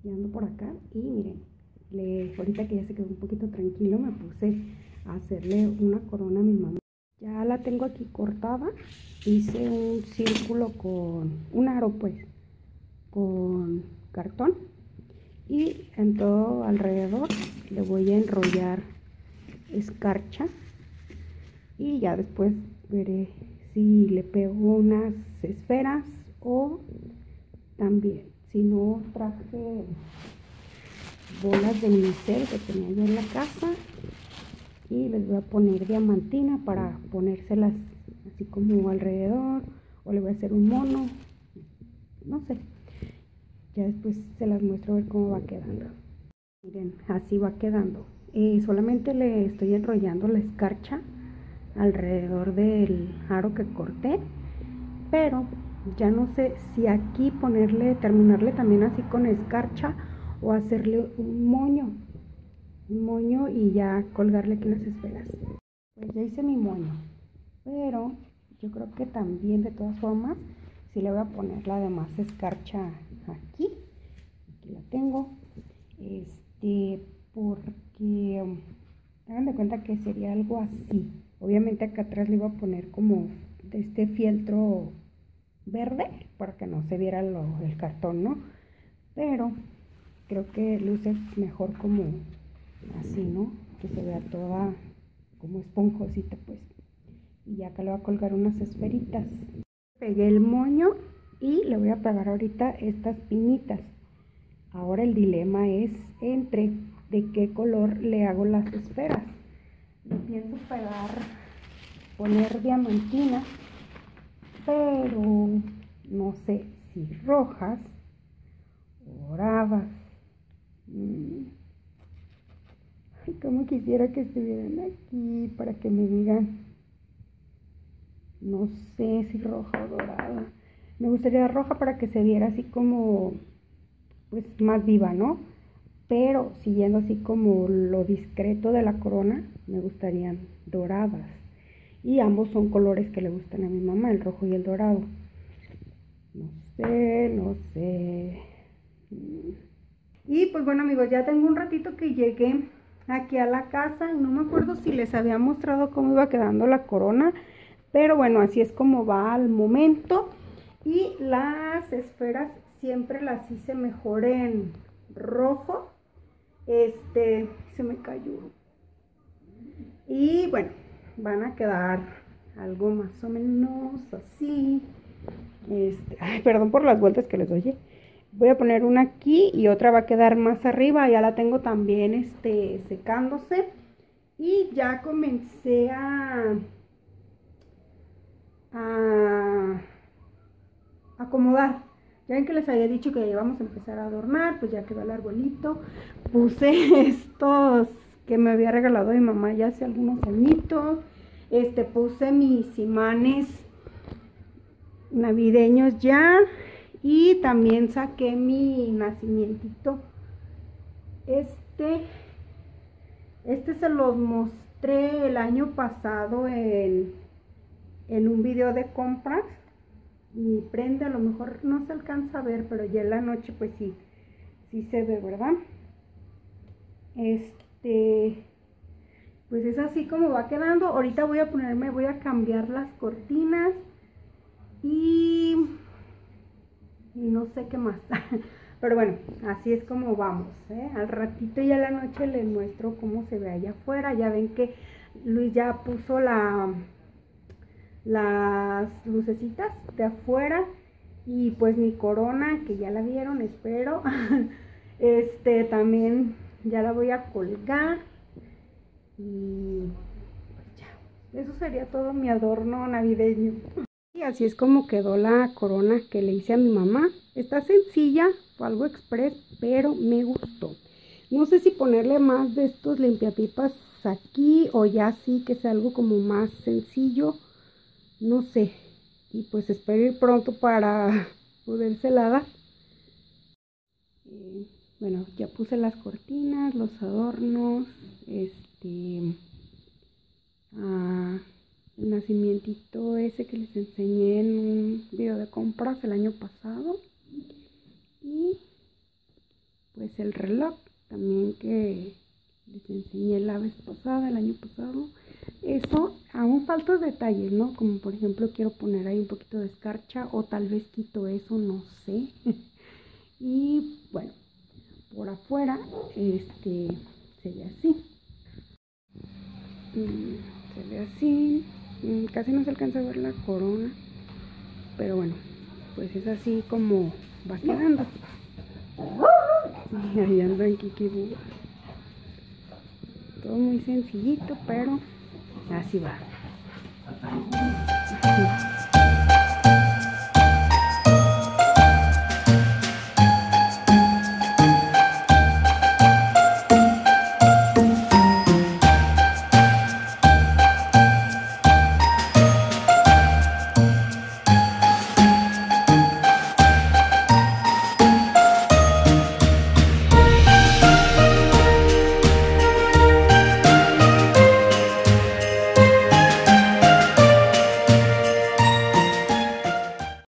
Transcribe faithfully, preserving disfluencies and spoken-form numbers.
Ya ando por acá y miren, le, ahorita que ya se quedó un poquito tranquilo, me puse a hacerle una corona a mi mamá. Ya la tengo aquí cortada, hice un círculo con un aro pues, con cartón, y en todo alrededor le voy a enrollar escarcha y ya después veré si le pego unas esferas o también, si no, traje bolas de unicel que tenía yo en la casa y les voy a poner diamantina para ponérselas así como alrededor, o le voy a hacer un mono, no sé, ya después se las muestro a ver cómo va quedando. Miren, así va quedando. Eh, solamente le estoy enrollando la escarcha alrededor del aro que corté, pero ya no sé si aquí ponerle, terminarle también así con escarcha o hacerle un moño, un moño y ya colgarle aquí unas esferas. Pues ya hice mi moño, pero yo creo que también de todas formas sí le voy a poner la demás escarcha aquí, aquí la tengo, este, porque um, hagan de cuenta que sería algo así. Obviamente acá atrás le iba a poner como de este fieltro verde para que no se viera lo, el cartón, ¿no? Pero creo que luce mejor como así, ¿no? Que se vea toda como esponjosita pues. Y ya acá le voy a colgar unas esferitas. Pegué el moño y le voy a pegar ahorita estas pinitas. Ahora el dilema es entre de qué color le hago las esferas. Le pienso pegar, poner diamantina, pero no sé si rojas o doradas. Mm. Ay, como quisiera que estuvieran aquí para que me digan. No sé si roja o dorada. Me gustaría roja para que se viera así como, pues más viva, ¿no? Pero siguiendo así como lo discreto de la corona, me gustarían doradas. Y ambos son colores que le gustan a mi mamá, el rojo y el dorado. No sé, no sé. Y pues bueno amigos, ya tengo un ratito que llegué aquí a la casa y no me acuerdo si les había mostrado cómo iba quedando la corona, pero bueno, así es como va al momento. Y las esferas siempre las hice mejor en rojo. Este, se me cayó. Y bueno, van a quedar algo más o menos así. Este, ay, perdón por las vueltas que les doy. Voy a poner una aquí y otra va a quedar más arriba. Ya la tengo también este, secándose. Y ya comencé a, a acomodar. Ya ven que les había dicho que ya íbamos a empezar a adornar. Pues ya quedó el arbolito. Puse estos que me había regalado mi mamá ya hace algunos añitos. Este, puse mis imanes navideños ya. Y también saqué mi nacimientito. Este, este se los mostré el año pasado en, en un video de compras. Y prende, a lo mejor no se alcanza a ver, pero ya en la noche pues sí, sí se ve, ¿verdad? Este, pues es así como va quedando. Ahorita voy a ponerme, voy a cambiar las cortinas y, y no sé qué más. Pero bueno, así es como vamos, ¿eh? Al ratito ya en la noche les muestro cómo se ve allá afuera. Ya ven que Luis ya puso la, las lucecitas de afuera. Y pues mi corona, que ya la vieron, espero. Este, también ya la voy a colgar. Y pues ya, eso sería todo mi adorno navideño. Y así es como quedó la corona que le hice a mi mamá. Está sencilla, fue algo express, pero me gustó. No sé si ponerle más de estos limpiapipas aquí o ya sí que sea algo como más sencillo. No sé. Y pues espero ir pronto para podérsela dar. Eh, bueno, ya puse las cortinas, los adornos, este... Ah, el nacimientito ese que les enseñé en un video de compras el año pasado. Y pues el reloj también que les enseñé la vez pasada, el año pasado. Eso, aún faltan detalles, ¿no? Como por ejemplo quiero poner ahí un poquito de escarcha o tal vez quito eso, no sé. Y bueno, por afuera este se ve así. Se ve así. Casi no se alcanza a ver la corona, pero bueno, pues es así como va quedando. Y ahí ando en Kikibú. Todo muy sencillito, pero así va.